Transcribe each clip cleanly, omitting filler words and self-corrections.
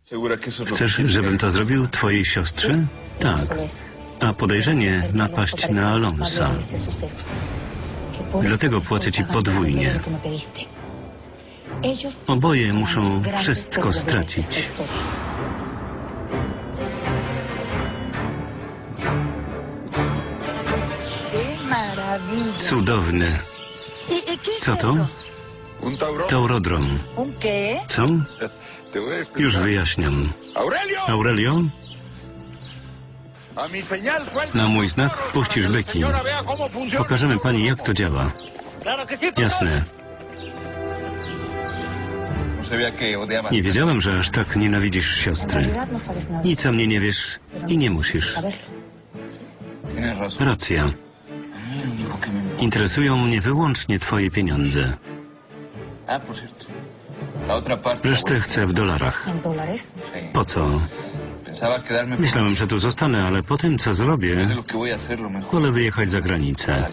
Chcesz, żebym to zrobił twojej siostrze? Tak. A podejrzenie napaść na Alonsa. Dlatego płacę ci podwójnie. Oboje muszą wszystko stracić. Cudowne. Co to? Taurodrom. Co? Już wyjaśniam. Aurelio? Na mój znak puścisz byki. Pokażemy pani, jak to działa. Jasne. Nie wiedziałem, że aż tak nienawidzisz siostry. Nic o mnie nie wiesz i nie musisz. Racja. Interesują mnie wyłącznie twoje pieniądze. Resztę chcę w dolarach. Po co? Myślałem, że tu zostanę, ale po tym, co zrobię, wolę wyjechać za granicę.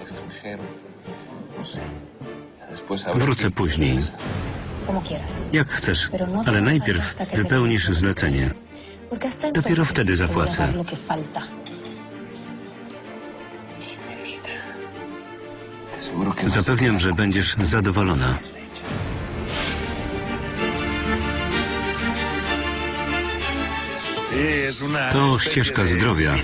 Wrócę później. Jak chcesz, ale najpierw wypełnisz zlecenie. Dopiero wtedy zapłacę. Zapewniam, że będziesz zadowolona. To ścieżka zdrowia.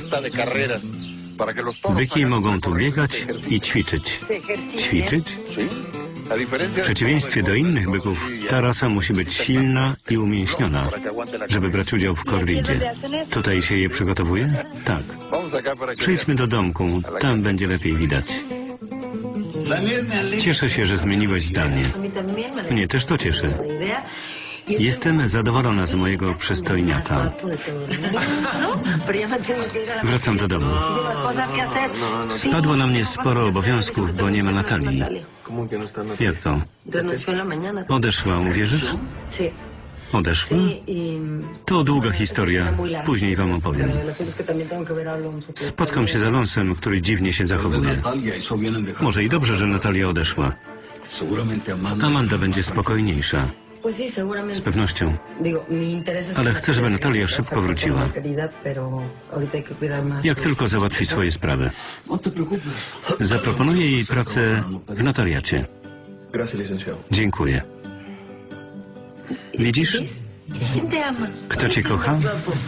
Byki mogą tu biegać i ćwiczyć. Ćwiczyć? W przeciwieństwie do innych byków, ta rasa musi być silna i umięśniona, żeby brać udział w korridzie. Tutaj się je przygotowuje? Tak. Przejdźmy do domku, tam będzie lepiej widać. Cieszę się, że zmieniłeś zdanie. Mnie też to cieszy. Jestem zadowolona z mojego przystojniaka. Wracam do domu. Spadło na mnie sporo obowiązków, bo nie ma Natalii. Jak to? Odeszła, uwierzysz? Odeszła? To długa historia. Później wam opowiem. Spotkam się z Alonsem, który dziwnie się zachowuje. Może i dobrze, że Natalia odeszła. Amanda będzie spokojniejsza. Z pewnością. Ale chcę, żeby Natalia szybko wróciła. Jak tylko załatwi swoje sprawy. Zaproponuję jej pracę w notariacie. Dziękuję. Widzisz? Kto cię kocha?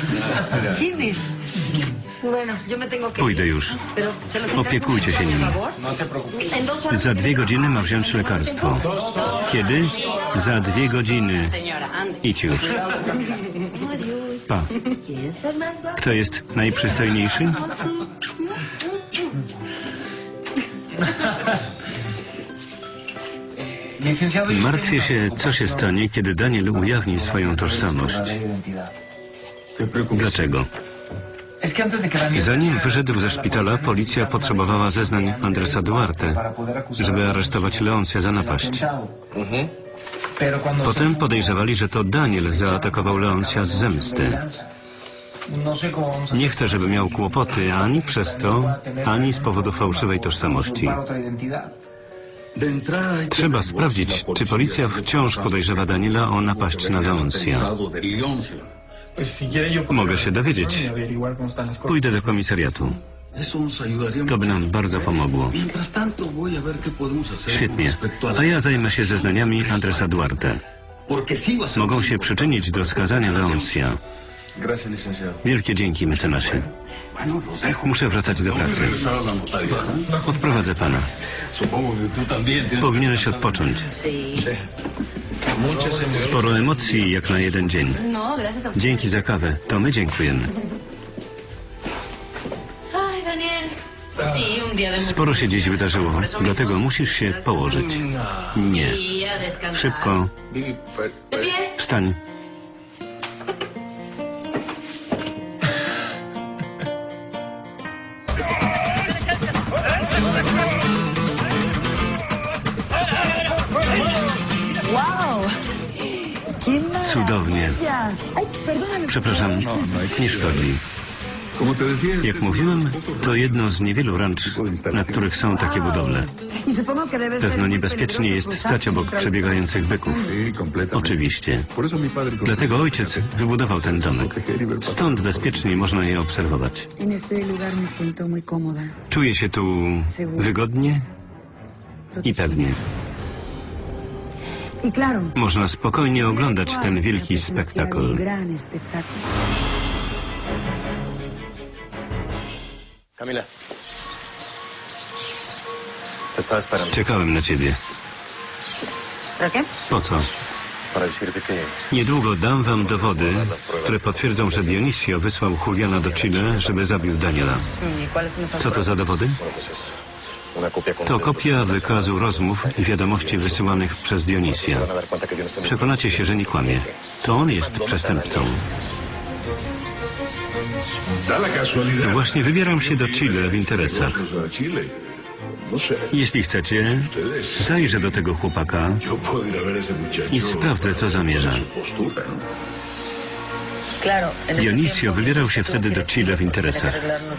Pójdę już. Opiekujcie się nim. Za 2 godziny ma wziąć lekarstwo. Kiedy? Za 2 godziny. Idź już. Pa. Kto jest najprzystojniejszy? Martwię się, co się stanie, kiedy Daniel ujawni swoją tożsamość. Dlaczego? Zanim wyszedł ze szpitala, policja potrzebowała zeznań Andresa Duarte, żeby aresztować Leoncia za napaść. Potem podejrzewali, że to Daniel zaatakował Leoncia z zemsty. Nie chcę, żeby miał kłopoty ani przez to, ani z powodu fałszywej tożsamości. Trzeba sprawdzić, czy policja wciąż podejrzewa Daniela o napaść na Leoncia. Mogę się dowiedzieć. Pójdę do komisariatu. To by nam bardzo pomogło. Świetnie. A ja zajmę się zeznaniami Andresa Duarte. Mogą się przyczynić do skazania Leoncia. Wielkie dzięki, mecenasie. Muszę wracać do pracy. Odprowadzę pana. Powinieneś odpocząć. Sporo emocji jak na jeden dzień. Dzięki za kawę. To my dziękujemy. Sporo się dziś wydarzyło, dlatego musisz się położyć. Nie. Szybko. Wstań. Cudownie. Przepraszam, nie szkodzi. Jak mówiłem, to jedno z niewielu rancz, na których są takie budowle. Pewno niebezpiecznie jest stać obok przebiegających byków. Oczywiście. Dlatego ojciec wybudował ten domek. Stąd bezpiecznie można je obserwować. Czuję się tu wygodnie i pewnie. Można spokojnie oglądać ten wielki spektakl. Camila. Te estaba esperando. Czekałem na ciebie. Po co? Para decirte que Niedługo dam wam dowody, które potwierdzą, że Dionisio wysłał Juliana do Chile, żeby zabił Daniela. Co to za dowody? bueno, pues es una copia con To kopia wykazu rozmów i wiadomości wysyłanych przez Dionisia. van a dar cuenta que yo no estoy Przekonacie się, że nie kłamie. To on jest przestępcą. Właśnie wybieram się do Chile w interesach. Jeśli chcecie, zajrzę do tego chłopaka i sprawdzę, co zamierza. Dionisio wybierał się wtedy do Chile w interesach.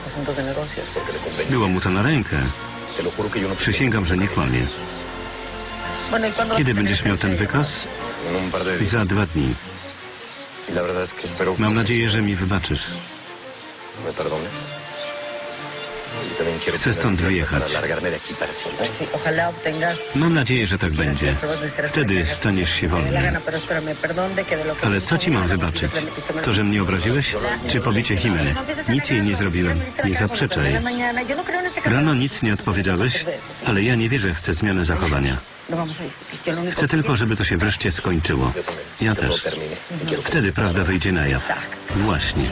Było mu to na rękę. Te lo juro que yo no Przysięgam, że nie kłamie. Kiedy będziesz miał ten wykaz? en un par de días. Za 2 dni. Y la verdad es que espero Mam nadzieję, że mi wybaczysz. me perdones. Y también quiero Chcę stąd tener wyjechać. para largarme de aquí para siempre. Mam nadzieję, że tak będzie. Wtedy staniesz się wolny. Ale co ci mam wybaczyć? To, że mnie obraziłeś? Czy pobicie Jimeny? Nic jej nie zrobiłem. Nie zaprzeczaj. Rano nic nie odpowiedziałeś, ale ja nie wierzę w tę zmianę zachowania. Chcę tylko, żeby to się wreszcie skończyło. Ja też. Wtedy prawda wyjdzie na jaw. Właśnie.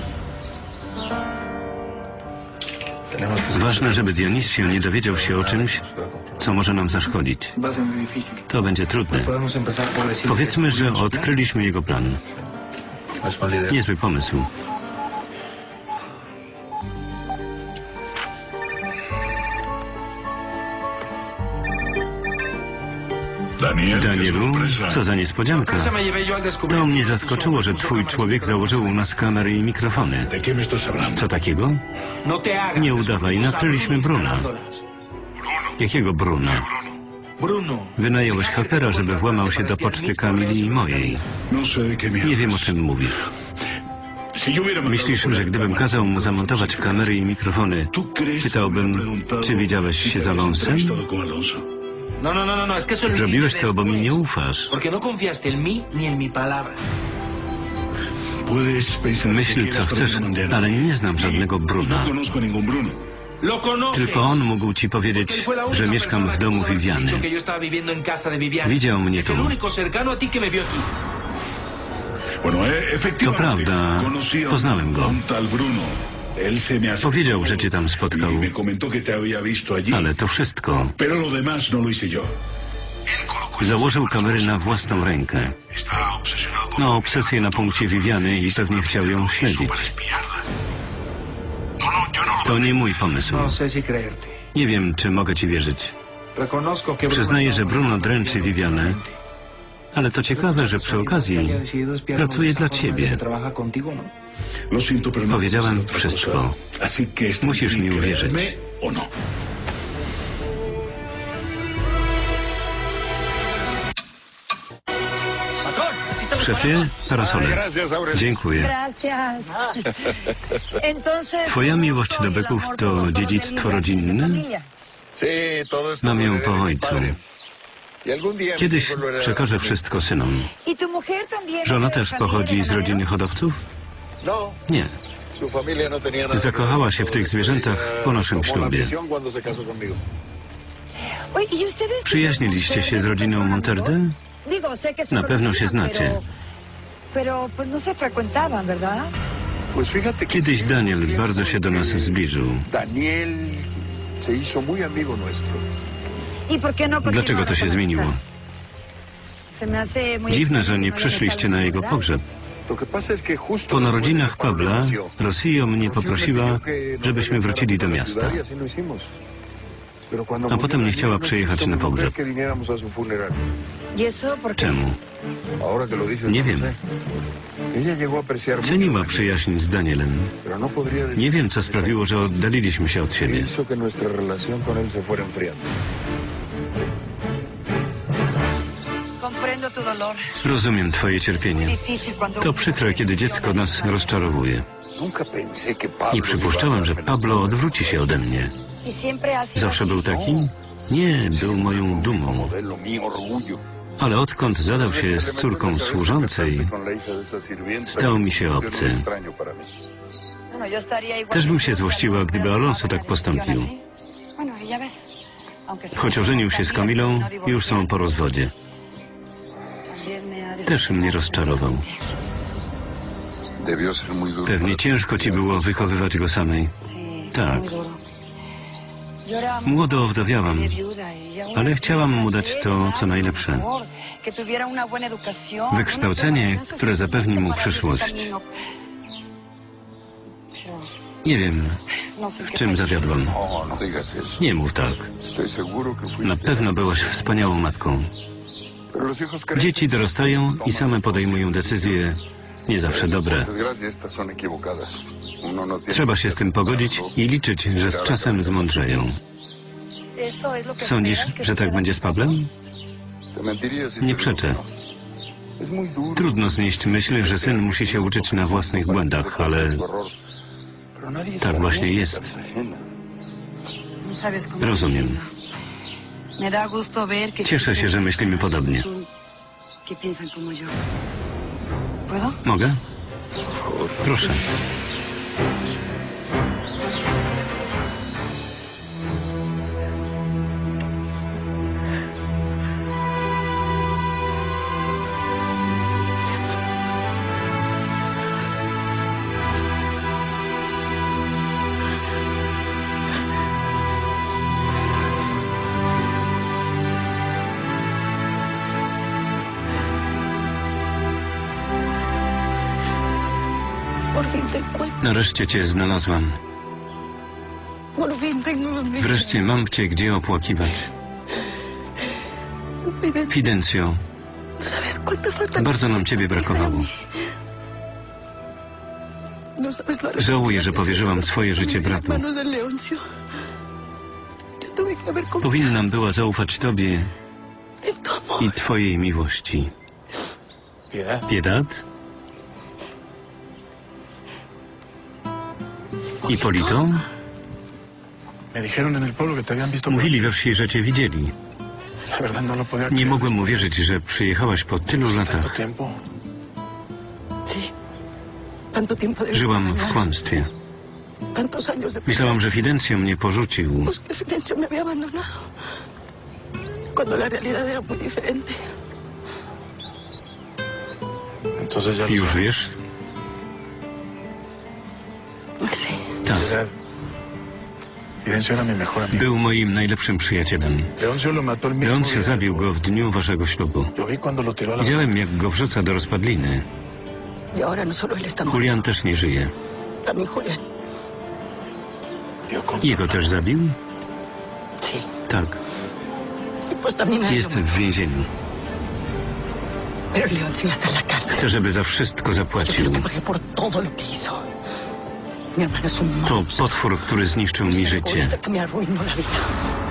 Ważne, żeby Dionisio nie dowiedział się o czymś, co może nam zaszkodzić. To będzie trudne. Powiedzmy, że odkryliśmy jego plan. Niezły pomysł. Danielu, co za niespodzianka. To mnie zaskoczyło, że twój człowiek założył u nas kamery i mikrofony. Co takiego? Nie udawaj, nakryliśmy Bruna. Jakiego Bruna? Wynająłeś hakera, żeby włamał się do poczty Kamili i mojej. Nie wiem, o czym mówisz. Myślisz, że gdybym kazał mu zamontować kamery i mikrofony, pytałbym, czy widziałeś się z Alonsem? Zrobiłeś to, bo mi nie ufasz. Myśl, co chcesz, ale nie znam żadnego Bruna. Tylko on mógł ci powiedzieć, że mieszkam w domu Viviany. Widział mnie tu. To prawda, poznałem go. Powiedział, że cię tam spotkał, ale to wszystko. Założył kamery na własną rękę. Ma obsesję na punkcie Viviany i pewnie chciał ją śledzić. To nie mój pomysł. Nie wiem, czy mogę ci wierzyć. Przyznaję, że Bruno dręczy Vivianę, ale to ciekawe, że przy okazji pracuje dla ciebie. Powiedziałem wszystko. Musisz mi uwierzyć. Szefie, parasole. Dziękuję. Twoja miłość do byków to dziedzictwo rodzinne? Mam ją po ojcu. Kiedyś przekażę wszystko synom. Żona też pochodzi z rodziny hodowców? Nie. Zakochała się w tych zwierzętach po naszym ślubie. Przyjaźniliście się z rodziną Monterde? Na pewno się znacie. Kiedyś Daniel bardzo się do nas zbliżył. Dlaczego to się zmieniło? Dziwne, że nie przyszliście na jego pogrzeb. Po narodzinach Pabla Rosillo mnie poprosiła, żebyśmy wrócili do miasta. A potem nie chciała przyjechać na pogrzeb. Czemu? Nie wiem. Ceniła przyjaźń z Danielem. Nie wiem, co sprawiło, że oddaliliśmy się od siebie. Rozumiem twoje cierpienie. To przykre, kiedy dziecko nas rozczarowuje. Nie przypuszczałem, że Pablo odwróci się ode mnie. Zawsze był taki? Nie, był moją dumą. Ale odkąd zadał się z córką służącej, stał mi się obcy. Też bym się złościła, gdyby Alonso tak postąpił. Choć ożenił się z Camilą, już są po rozwodzie. Też mnie rozczarował. Pewnie ciężko ci było wychowywać go samej. Tak. Młodo owdowiałam, ale chciałam mu dać to, co najlepsze. Wykształcenie, które zapewni mu przyszłość. Nie wiem, w czym zawiodłam. Nie mów tak. Na pewno byłaś wspaniałą matką. Dzieci dorastają i same podejmują decyzje, nie zawsze dobre. Trzeba się z tym pogodzić i liczyć, że z czasem zmądrzeją. Sądzisz, że tak będzie z Pablem? Nie przeczę. Trudno znieść myśl, że syn musi się uczyć na własnych błędach, ale tak właśnie jest. Rozumiem. Cieszę się, że myślimy podobnie. Mogę? Proszę. Nareszcie cię znalazłam. Wreszcie mam cię gdzie opłakiwać. Fidencio, bardzo nam ciebie brakowało. Żałuję, że powierzyłam swoje życie bratu. Powinnam była zaufać tobie i twojej miłości. Piedad? Hipolito? Mówili we wsi, że cię widzieli. Nie mogłem uwierzyć, że przyjechałaś po tylu latach. Żyłam w kłamstwie. Myślałam, że Fidencio mnie porzucił. Już wiesz? Tak. Był moim najlepszym przyjacielem. Leoncio zabił go w dniu waszego ślubu. Widziałem, jak go wrzuca do rozpadliny. Julian też nie żyje. Jego też zabił? Tak. Jest w więzieniu. Chcę, żeby za wszystko zapłacił. To potwór, który zniszczył mi życie.